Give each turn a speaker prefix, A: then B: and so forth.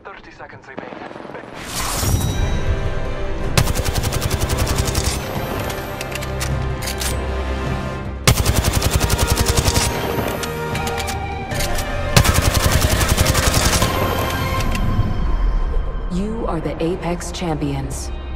A: 30 seconds remaining.
B: You are the Apex Champions.